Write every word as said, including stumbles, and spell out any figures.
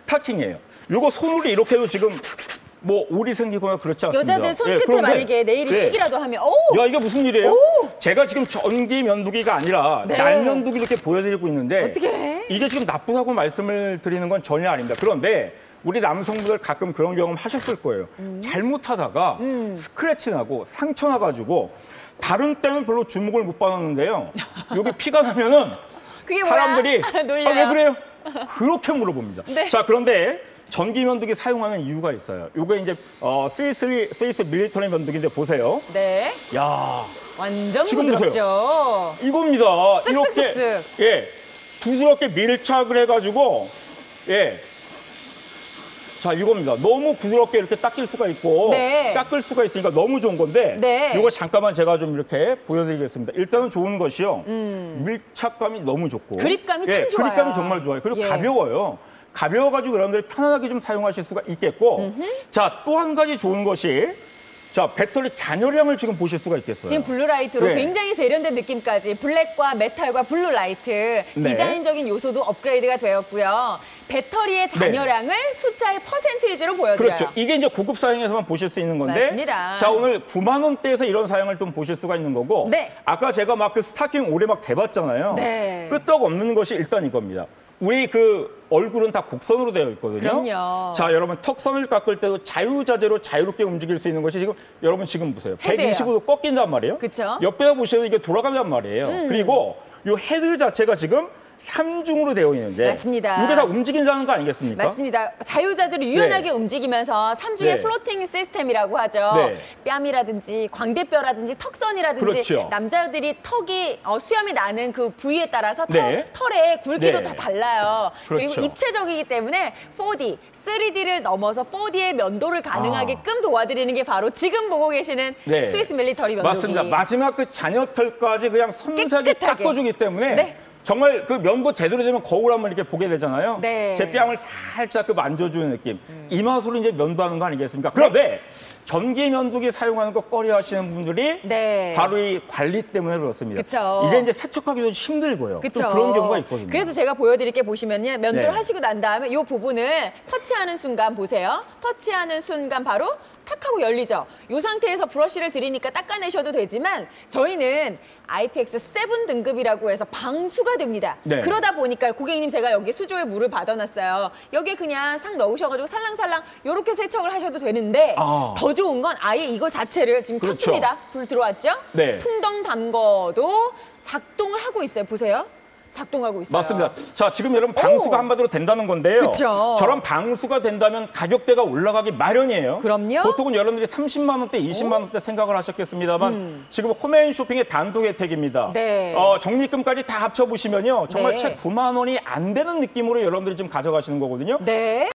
스타킹이에요. 요거 손으로 이렇게 해도 지금 뭐 올이 생기거나 그렇지 않습니다. 여자들 손끝에 예, 만약에 네일이 네. 튀기라도 하면 오! 야, 이게 무슨 일이에요? 오! 제가 지금 전기 면도기가 아니라 네. 날면도기 이렇게 보여드리고 있는데 어떻게? 이게 지금 나쁘다고 말씀을 드리는 건 전혀 아닙니다. 그런데 우리 남성분들 가끔 그런 경험 하셨을 거예요. 음. 잘못하다가 음. 스크래치 나고 상처 나가지고 다른 때는 별로 주목을 못 받았는데요. 여기 피가 나면은 그게 사람들이 뭐야? 아, 왜 그래요? 그렇게 물어봅니다. 네. 자, 그런데 전기 면도기 사용하는 이유가 있어요. 요게 이제 어, 스위스, 스위스 밀리터리 면도기인데 보세요. 네. 야, 완전 지금 부드럽죠. 보세요. 이겁니다. 쓱쓱쓱쓱. 이렇게 예 부드럽게 밀착을 해가지고 예. 자, 이겁니다. 너무 부드럽게 이렇게 닦일 수가 있고 네. 닦을 수가 있으니까 너무 좋은 건데 네. 이거 잠깐만 제가 좀 이렇게 보여드리겠습니다. 일단은 좋은 것이요. 음. 밀착감이 너무 좋고 그립감이 예, 참 좋아요. 그립감이 정말 좋아요. 그리고 예. 가벼워요. 가벼워가지고 여러분들이 편안하게 좀 사용하실 수가 있겠고 음흠. 자, 또 한 가지 좋은 것이 자, 배터리 잔여량을 지금 보실 수가 있겠어요. 지금 블루라이트로 네. 굉장히 세련된 느낌까지 블랙과 메탈과 블루라이트 네. 디자인적인 요소도 업그레이드가 되었고요. 배터리의 잔여량을 네. 숫자의 퍼센테이지로 보여드려요. 그렇죠. 이게 이제 고급 사양에서만 보실 수 있는 건데 맞습니다. 자, 오늘 구만 원대에서 이런 사양을 좀 보실 수가 있는 거고 네. 아까 제가 막 그 스타킹 오래 막 대봤잖아요. 네. 끄떡없는 것이 일단 이겁니다. 우리 그 얼굴은 다 곡선으로 되어 있거든요. 그럼요. 자, 여러분 턱선을 깎을 때도 자유자재로 자유롭게 움직일 수 있는 것이 지금 여러분 지금 보세요. 헤드예요. 백이십오 도 꺾인단 말이에요. 그쵸? 옆에다 보시면 이게 돌아간단 말이에요. 음. 그리고 이 헤드 자체가 지금 삼중으로 되어 있는데 맞습니다. 이게 다 움직인다는 거 아니겠습니까? 맞습니다. 자유자재로 유연하게 네. 움직이면서 삼중의 네. 플로팅 시스템이라고 하죠. 네. 뺨이라든지 광대뼈라든지 턱선이라든지 그렇죠. 남자들이 턱이 어, 수염이 나는 그 부위에 따라서 턱, 네. 털의 굵기도 네. 다 달라요. 그렇죠. 그리고 입체적이기 때문에 포디, 쓰리디를 넘어서 포디의 면도를 가능하게끔 아. 도와드리는 게 바로 지금 보고 계시는 네. 스위스 밀리터리 면도기. 맞습니다. 마지막 그 잔여털까지 그냥 섬세하게 깨끗하게. 닦아주기 때문에 네. 정말 그 면도 제대로 되면 거울 한번 이렇게 보게 되잖아요. 네. 제 뺨을 살짝 그 만져주는 느낌. 음. 이 맛으로 이제 면도하는 거 아니겠습니까? 그런데 네. 전기 면도기 사용하는 거 꺼려 하시는 분들이 네. 바로 이 관리 때문에 그렇습니다. 그쵸. 이게 이제 세척하기도 힘들고요. 그쵸. 또 그런 경우가 있거든요. 그래서 제가 보여드릴 게 보시면요. 면도를 네. 하시고 난 다음에 이 부분을 터치하는 순간 보세요. 터치하는 순간 바로 탁 하고 열리죠. 이 상태에서 브러쉬를 드리니까 닦아내셔도 되지만 저희는 아이피엑스 칠 등급이라고 해서 방수가 됩니다. 네. 그러다 보니까 고객님 제가 여기 수조에 물을 받아놨어요. 여기에 그냥 싹 넣으셔가지고 살랑살랑 이렇게 세척을 하셔도 되는데 아. 더 좋은 건 아예 이거 자체를 지금 그렇죠. 켰습니다. 불 들어왔죠? 네. 풍덩 담궈도 작동을 하고 있어요. 보세요. 작동하고 있어요. 맞습니다. 자, 지금 여러분 방수가 오. 한마디로 된다는 건데요. 그쵸. 저런 방수가 된다면 가격대가 올라가기 마련이에요. 그럼요. 보통은 여러분들이 삼십만 원대, 이십만 원대 생각을 하셨겠습니다만 음. 지금 홈앤쇼핑의 단독 혜택입니다. 네. 어, 적립금까지 다 합쳐보시면요. 정말 네. 채 구만 원이 안 되는 느낌으로 여러분들이 지금 가져가시는 거거든요. 네.